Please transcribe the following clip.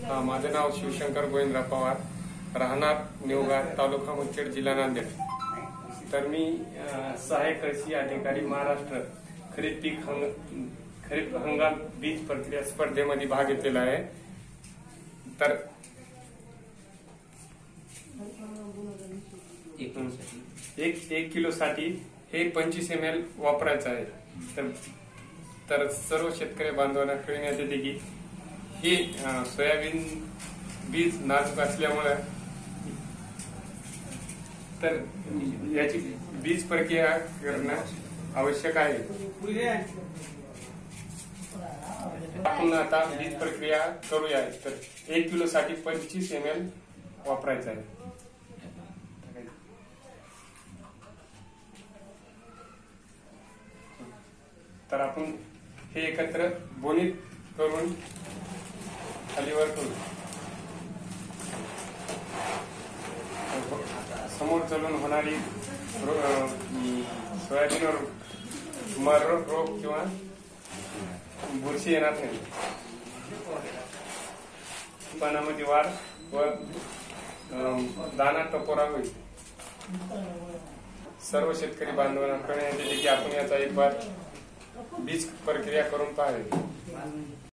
माझे नाव शिवशंकर गोविंदराव पवार, राहणार निवगाव, तालुका मुदखेड, जिल्हा नांदेड। तर मी सहाय्यक कृषी अधिकारी महाराष्ट्र खरीप हंगाम बीज प्रक्रिया स्पर्धेमध्ये भाग घेतलेला आहे। तर एक किलो साठी हे 25 ml वापरायचं आहे। तर सर्व शेतकरी बांधवांना कळविण्यात येते की हे सोयाबीन बीज नाजूक असल्यामुळे तर याची बीज प्रक्रिया करणं आवश्यक आहे। आपण आता बीज प्रक्रिया करूया। तर 1 किलो साठी 25 ml वापरायचं आहे। तर आपण हे एकत्र बोनीत करून खालीवर करू। समोर चालून होणारी सोयाबीनवर मर रोग किंवा बुरशी येणार नाही। पानामध्ये वाढ व दाना टपोरा होईल। सर्व शेतकरी बांधवांना कळण्यात येते की आपण याचा एक बार बीज प्रक्रिया करून पाहावी।